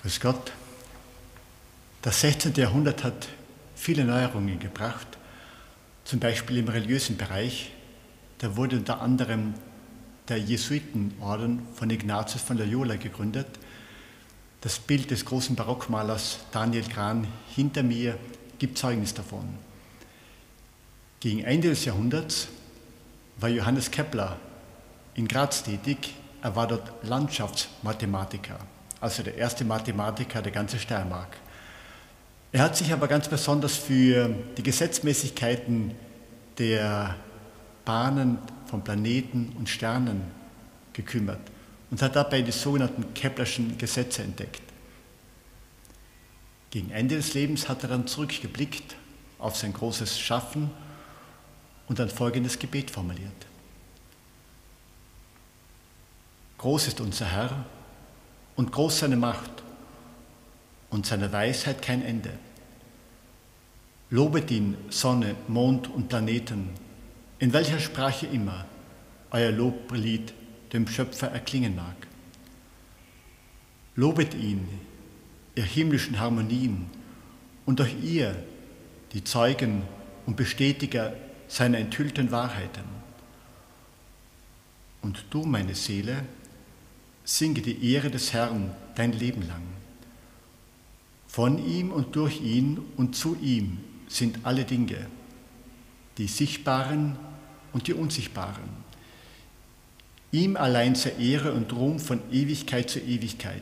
Grüß Gott. Das 16. Jahrhundert hat viele Neuerungen gebracht, zum Beispiel im religiösen Bereich. Da wurde unter anderem der Jesuitenorden von Ignatius von Loyola gegründet. Das Bild des großen Barockmalers Daniel Gran hinter mir gibt Zeugnis davon. Gegen Ende des Jahrhunderts war Johannes Kepler in Graz tätig. Er war dort Landschaftsmathematiker, also der erste Mathematiker der ganzen Steiermark. Er hat sich aber ganz besonders für die Gesetzmäßigkeiten der Bahnen von Planeten und Sternen gekümmert und hat dabei die sogenannten Keplerschen Gesetze entdeckt. Gegen Ende des Lebens hat er dann zurückgeblickt auf sein großes Schaffen und dann folgendes Gebet formuliert. Groß ist unser Herr und groß seine Macht und seiner Weisheit kein Ende. Lobet ihn Sonne, Mond und Planeten, in welcher Sprache immer euer Loblied dem Schöpfer erklingen mag. Lobet ihn, ihr himmlischen Harmonien, und auch ihr, die Zeugen und Bestätiger seiner enthüllten Wahrheiten. Und du, meine Seele, singe die Ehre des Herrn dein Leben lang. Von ihm und durch ihn und zu ihm sind alle Dinge, die Sichtbaren und die Unsichtbaren. Ihm allein sei Ehre und Ruhm von Ewigkeit zu Ewigkeit.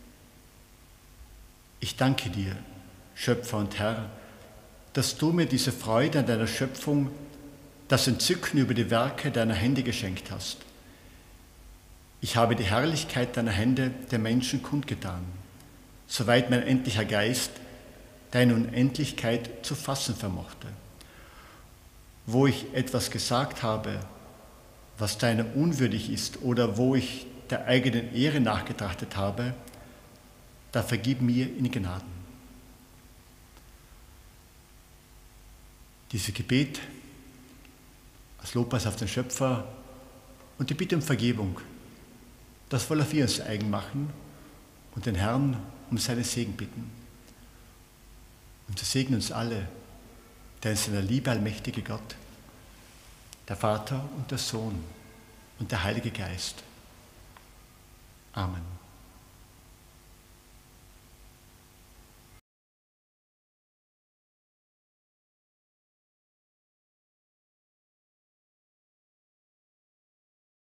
Ich danke dir, Schöpfer und Herr, dass du mir diese Freude an deiner Schöpfung, das Entzücken über die Werke deiner Hände geschenkt hast. Ich habe die Herrlichkeit deiner Hände der Menschen kundgetan, soweit mein endlicher Geist deine Unendlichkeit zu fassen vermochte. Wo ich etwas gesagt habe, was deiner unwürdig ist, oder wo ich der eigenen Ehre nachgetrachtet habe, da vergib mir in Gnaden. Dieses Gebet als Lobpreis auf den Schöpfer und die Bitte um Vergebung, das wollen wir uns eigen machen und den Herrn um seinen Segen bitten. Und so segnen uns alle, der in seiner Liebe allmächtige Gott, der Vater und der Sohn und der Heilige Geist. Amen.